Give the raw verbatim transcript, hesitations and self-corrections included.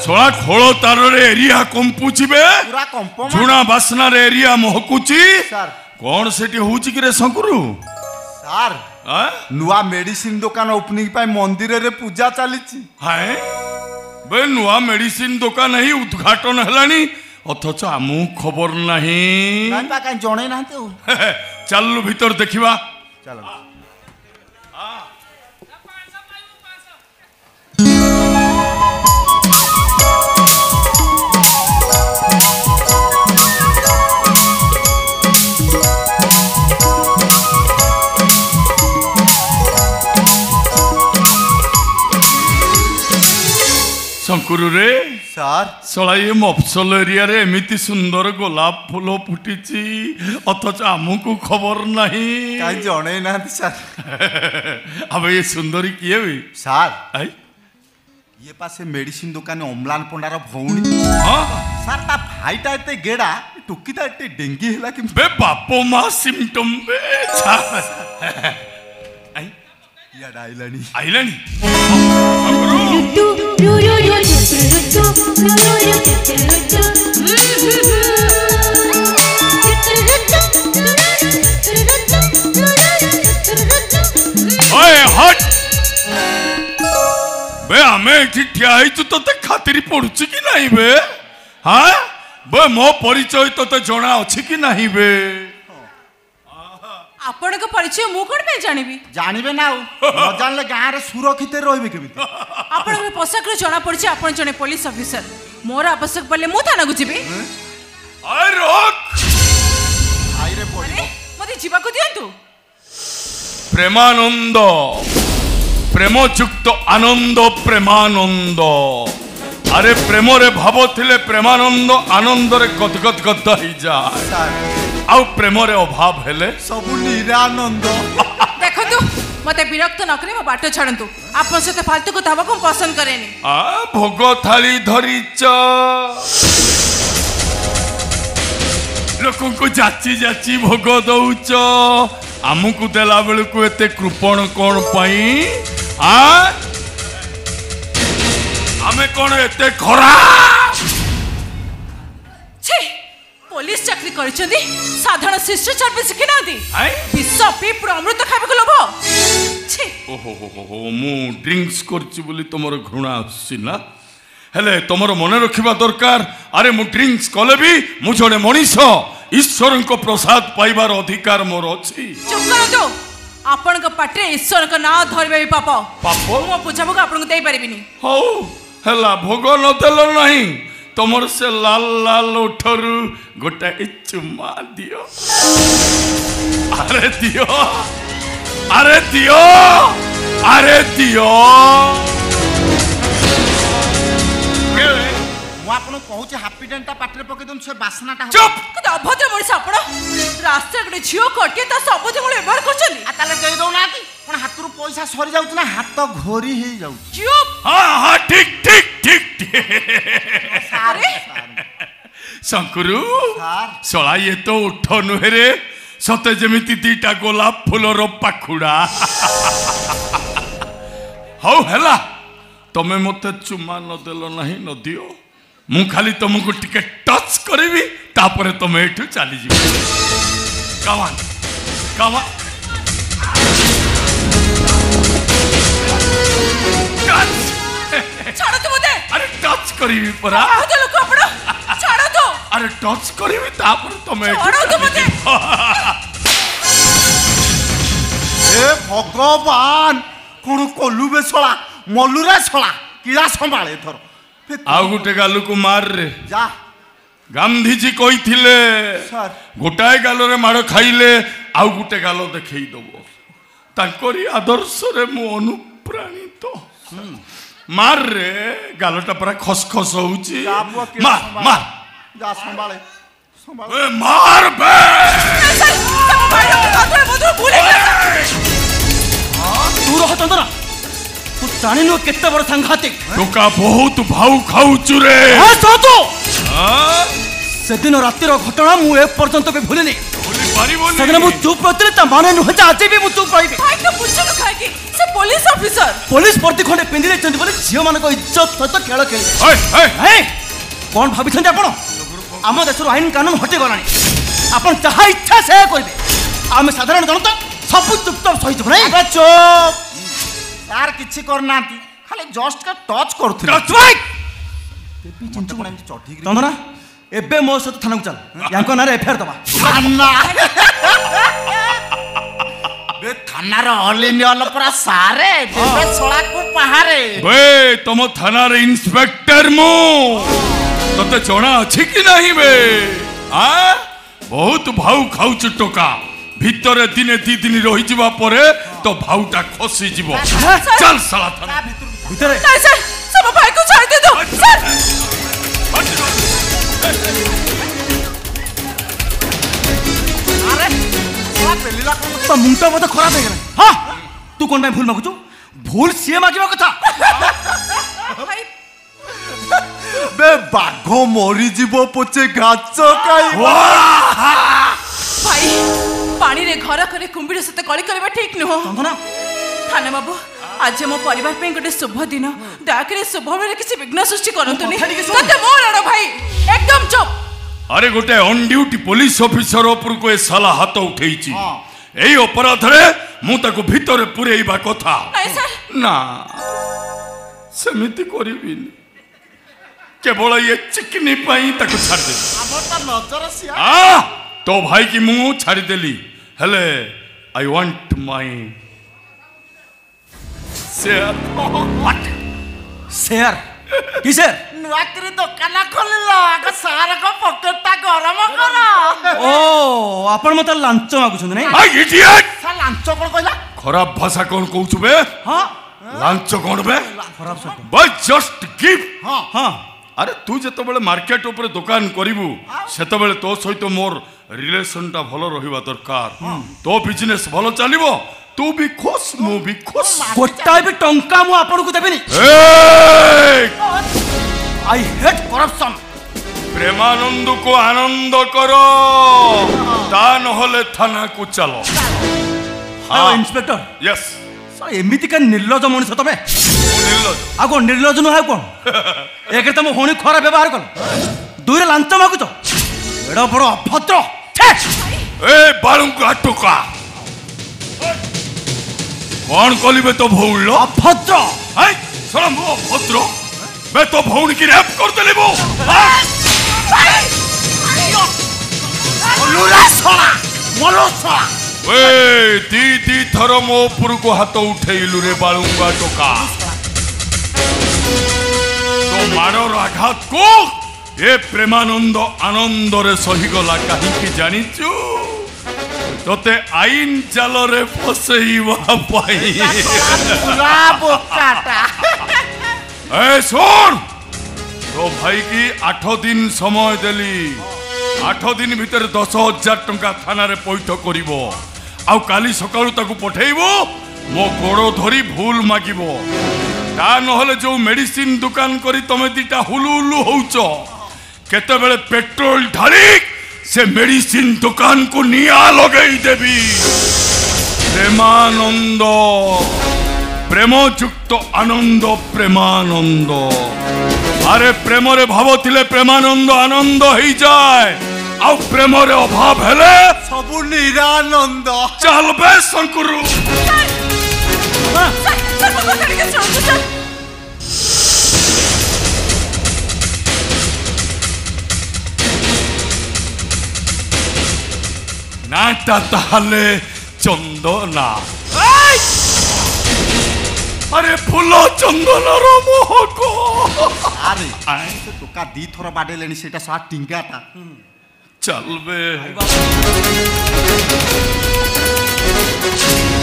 सोला खोल तार रे एरिया कंपुची बे पूरा कंपो झुणा बासना रे एरिया महकुची सर कौन सेठी होउची कि रे शंकरू सर नुआ मेडिसिन दुकान ओपनिंग पाई मंदिर रे पूजा चलीची हाय बे नुआ मेडिसिन दुकान ही उद्घाटन हलानी अथच आमु खबर नहीं नहीं पा काई जणे नाते चल भीतर देखिबा चलो शंकुरु रे सर सला ये मफसल एरिया रे एमिति सुंदर गोलाप फूल फुटी अथच आमको खबर नहीं काई जणे नाते सर अब ये सुंदरी किए भी सर आई ये पासे मेडिसिन दुकान अम्लान पंडार भौणी हाँ सर ता भाईटा एते गेडा टुकीटा एते डेंगी हला कि बे बापो मा सिम्टम बे छा आई या डाइलानी आइलानी शंकरू ओए हट बे हमें ठिया तो ते खातिर पड़ुची कि नहीं बे हाँ बे मो परिचय तो जना अच्छी कि नहीं बे आपण को परिचय मु कोन पे जानिबी जानिबे ना न जानले गां रे सुरक्षित रहबे केमिति आपण के पोशाक रे जणा पड़छ आपण जने पुलिस ऑफिसर मोर आवश्यक पड़ले मु थाना को जीबी आय रोक आइ रे पड़ी मते जीवा को दियंतु प्रेमानंद प्रेमयुक्त आनंद प्रेमानंद अरे प्रेम रे भाव थिले प्रेमानंद आनंद रे गदगद गद ही जाए आउ प्रेम रे अभाव हेले सब निरानंद देखंतु मते विरक्त न करे मो बाटो छाडंतु आपन सते फालतू को धावा को पसंद करेनी आ भोग थाली धरिच लोक को जाची जाची भोग दउच आमुकु देला बेलु को एते कृपण कोन पई आ आमे कोन एते खरा छी पुलिस चाकरी करछंदी साधारण शिष्टाचार भी सिखि नांदी आय विष पी पूरा अमृत खाबे को लोभ छी ओहो हो हो मु ड्रिंक्स करछि बोली तमरो घृणा आछि ना हेले तमरो मने रखिबा दरकार अरे मु ड्रिंक्स कले भी मु जणे मनीष ईश्वर को प्रसाद पाइबार अधिकार मोर अछि चुप करो तो आपण को पाटे ईश्वर का नाम धरबे पाप पाप मो पूजा भोग आपण को देई परिबिनी हो हेला भोग न देलो नहीं तमर से लाल लाल उठरू गोटा चुम्मा दियो अरे दियो अरे दियो अरे दियो मु आपन कहूचे हैप्पी डेंटा पाटरे पके दन से बासनाटा चुप कत अभद्र मଣିଷ आपण रास्ता गडे झियो कटे ता सब जंगल व्यवहार करछली आ ताले देई दउ नाती पण हातरू पैसा सरी जाउछ ना हाथ घोरी हे जाउ चुप हां हां ठीक ठीक ठीक अरे शंकरू सर सला ये तो उठ नुहेरे सते जेमिति दीटा गोलाप फूलर पाखुड़ा हौ हेला तमे मते चुम्मा न देलो नहीं न दियो मु खाली तुमको टिके टच करिवि तापरे तमे एठु चली जिवो कमान कमान छाड़ तो मते अरे टच करिवि परा बहुत लोक आपण छाड़ तो अरे टच करिवि तापरे तमे छाड़ तो मते ए भगवान कोन कोलु बेसला मलुरा छला किला संभाळे थर आउ गुटे गालु को मार रे जा गांधी जी कही थिले सर गोटाए गालो रे मार खाइले आउ गुटे गालो देखई दबो तांकोरी आदर्श रे मु अनुप्राणित मार रे गालोटा पूरा खसखस होउची मार मार जा संभाळे संभाळे ए मार बे सर सब भाई मधुर मधुर भूले हां दूर हो चंदना तू जानि नो केते बड़ संघातिक टोका बहुत भाउ खाउचु रे हां तो हां से दिन रातिर घटना मु ए पर्यंत भी भूलिनी भूली पारिबोनी ସେଦିନ ମୁଁ ଚୁପ୍ ରହିଥିଲି ତା ମାନେ ନୁହେଁ ଯେ ଆଜି ବି ମୁଁ ଚୁପ୍ ରହିବି। ଭାଇ ତ ବୁଝୁନୁ କାହିଁକି ସେ ପୋଲିସ ଅଫିସର। ପୋଲିସ ବର୍ଦ୍ଦି ଖଣ୍ଡେ ପିନ୍ଧି ଦେଇଛନ୍ତି ବୋଲି ଝିଅମାନଙ୍କ ଇଜ୍ଜତ ସହିତ ଖେଳ ଖେଳି ହେଇ, ହେଇ। ହେଇ, କ'ଣ ଭାବିଛନ୍ତି ଆପଣ? ଆମ ଦେଶରୁ ଆଇନ କାନୁନ ହଟିଗଲାଣି। ଆପଣ ଯାହା ଇଚ୍ଛା ସେୟା କରିବେ। ଆମେ ସାଧାରଣ ଜନତା ସବୁ ଚୁପଚାପ ସହିଯିବୁ ନାହିଁ। ଆବେ ଚୁପ୍ ସାର୍ କିଛି କରିନାହାନ୍ତି ଖାଲି ଜଷ୍ଟ ଟଚ୍ କରୁଥିଲେ ଚନ୍ଦନା ଏବେ ମୋ ସହିତ ଥାନାକୁ ଚାଲ ୟାଙ୍କ ନାଁରେ ଏଫଆଇଆର ଦବା। ଥାନାର ଅଲ୍ ଇନ୍ ଅଲ୍ ପୁରା ସାରେ ଦେବେ ଶଳାକୁ ପାହାରେ। ବେ ତମ ଥାନାରେ ଇନ୍ସପେକ୍ଟର ମୁଁ ତତେ ଜଣା ଅଛି କି ନାହିଁ ବେ? ଆ ବହୁତ ଭାଉ ଖାଉଛୁ ଟୋକା ଭିତରେ ଦିନେ ଦି ଦିନ ରହିଯିବା ପରେ ତ ଭାଉଟା ଖସିଯିବ। ଚାଲ ଶାଳା ଥାନା ଭିତରେ ନାଇଁ ସାର୍ ସେ ମୋ ଭାଇକୁ ଛାଡ଼ି ଦିଅନ୍ତୁ ସାର୍। ତା ମୁଣ୍ଡ ବୋଧେ ଖରାପ ହେଇଗଲା। ହଁ ତୁ କ'ଣ ପାଇଁ ଭୁଲ ମାଗୁଛୁ? ଭୁଲ ସିଏ ମାଗିବା କଥା। ଭାଇ ବେ ବାଘ ମରିଯିବ ପଛେ ଘାସ ଖାଇବ। ଭାଇ ପାଣିରେ ଘର କରି କୁମ୍ଭୀର ସହିତ କଳି କରିବା ଠିକ୍ ନୁହଁ। ଚନ୍ଦନା ଥାନା ବାବୁ ଆଜି ମୋ ପରିବାର ପାଇଁ ଗୋଟେ ଶୁଭ ଦିନ ଦୟାକରି ଶୁଭ ବେଳେ କିଛି ବିଘ୍ନ ସୃଷ୍ଟି କରନ୍ତୁନି। ତତେ ମୋ ରାଣ ଭାଇ ଏକଦମ ଚୁପ୍। ଆରେ ଗୋଟେ ଅନ୍ ଡ୍ୟୁଟି ପୋଲିସ ଅଫିସର ଉପରକୁ ଏ ସାଲା ହାତ ଉଠେଇଛି। ଏଇ ଅପରାଧରେ ମୁଁ ତାକୁ ଭିତରେ ପୁରେଇବା କଥା। ନାଇଁ ସାର୍ ନା ସେମିତି କରିବିନି କେବଳ ଇଏ ଚିକିନି ପାଇଁ ତାକୁ ଛାଡ଼ିଦେବି। ଆ ତୋ ଭାଇ କି ମୁଁ ଛାଡ଼ିଦେଲି ହେଲେ I want my share. Share କିସେର? ନୂଆକିରି ଦୋକାନ ଖୋଲିଲ ଆଗ ସାରଙ୍କ ପକେଟଟା ଗରମ କର। ଓ ଆପଣ ମତେ ଲାଞ୍ଚ ମାଗୁଛନ୍ତି ନାଇଁ? ଆଇ ଇଡିୟଟ ସାର୍ ଲାଞ୍ଚ କ'ଣ କହିଲା? ଖରାପ ଭାଷା କ'ଣ କହୁଛୁ ବେ? ହଁ ଲାଞ୍ଚ କ'ଣ ବେ? ଖରାପ ଶବ୍ଦ। ବାଇ ଜଷ୍ଟ ଗିଭ୍। ହଁ ହଁ ଆରେ ତୁ ଯେତେବେଳେ ମାର୍କେଟ ଉପରେ ଦୋକାନ କରିବୁ ସେତେବେଳେ ତୋ ସହିତ ମୋର ରିଲେସନଟା ଭଲ ରହିବା ଦରକାର। ତୋ ବିଜନେସ ଭଲ ଚାଲିବ ତୁ ବି ଖୁସ୍ ମୁଁ ବି ଖୁସ୍। ଗୋଟାଏ ବି ଟଙ୍କା ମୁଁ ଆପଣଙ୍କୁ ଦେବିନି। I hate corruption. ପ୍ରେମାନନ୍ଦକୁ ଆନନ୍ଦ କର ତା ନହେଲେ ଥାନାକୁ ଚାଲ। ଇନ୍ସପେକ୍ଟର ୟେସ୍ ଏମିତିକା ନିର୍ଲଜ ମଣିଷ ତମେ? ନିର୍ଲଜ ଆଉ କ'ଣ ନିର୍ଲଜ ନୁହେଁ ଆଉ କ'ଣ? ଏକରେ ତମ ଭଉଣୀ ଖରାପ ବ୍ୟବହାର କଲ ଦୁଇରେ ଲାଞ୍ଚ ମାଗୁଛ ଏଡ ବଡ ଅଭଦ୍ର। ଏ ବାଳୁଙ୍କୁ ଆଟକା କ'ଣ କଲିବେ ତୋ ଭଉଣୀ ଅଭଦ୍ର। ହାଇ ଶଳା ମୁଁ ଅଭଦ୍ର ବେ ତୋ ଭଉଣୀ କି ରେପ୍ କରିଦେଲି ମୁଁ। ଏ ଦି ଦି ଥର ମୋ ଉପରକୁ ହାତ ଉଠେଇଲୁ ରେ ବାଳୁଙ୍ଗା ଟୋକା। ତୋ ମାଡ଼ର ଆଘାତକୁ ଏ ପ୍ରେମାନନ୍ଦ ଆନନ୍ଦରେ ସହିଗଲା କାହିଁକି ଜାଣିଛୁ? ତତେ ଆଇନ ଜାଲରେ ଫସେଇବା ପାଇଁ। ଏ ଶୁଣ ତୋ ଭାଇ କି ଆଠ ଦିନ ସମୟ ଦେଲି। ଆଠ ଦିନ ଭିତରେ ଦଶ ହଜାର ଟଙ୍କା ଥାନାରେ ପଇଠ କରିବ ଆଉ କାଲି ସକାଳୁ ତାକୁ ପଠେଇବ ମୋ ଗୋଡ଼ ଧରି ଭୁଲ ମାଗିବ। ତା ନହେଲେ ଯୋଉ ମେଡିସିନ ଦୋକାନ କରି ତମେ ଦିଟା ହୁଲୁ ହୁଲୁ ହଉଛ କେତେବେଳେ ପେଟ୍ରୋଲ ଢାଳି ସେ ମେଡିସିନ ଦୋକାନକୁ ନିଆଁ ଲଗେଇ ଦେବି। ପ୍ରେମାନନ୍ଦ ପ୍ରେମଯୁକ୍ତ ଆନନ୍ଦ ପ୍ରେମାନନ୍ଦ। ଆରେ ପ୍ରେମରେ ଭାବ ଥିଲେ ପ୍ରେମାନନ୍ଦ ଆନନ୍ଦ ହେଇଯାଏ ଆଉ ପ୍ରେମରେ ଅଭାବ ହେଲେ ସବୁ ନିରାନନ୍ଦ। ଚାଲ ବେ ଶଙ୍କୁରୁ। ନାଟା ତାହେଲେ ଚନ୍ଦନା। ଆରେ ଫୁଲ ଚନ୍ଦନର ମୋହକ। ଆରେ ସେ ଟୋକା ଦି ଥର ବାଡେଇଲେଣି ସେଇଟା ଶଳା ଟିଙ୍ଗାଟା। ଚାଲ ବେ।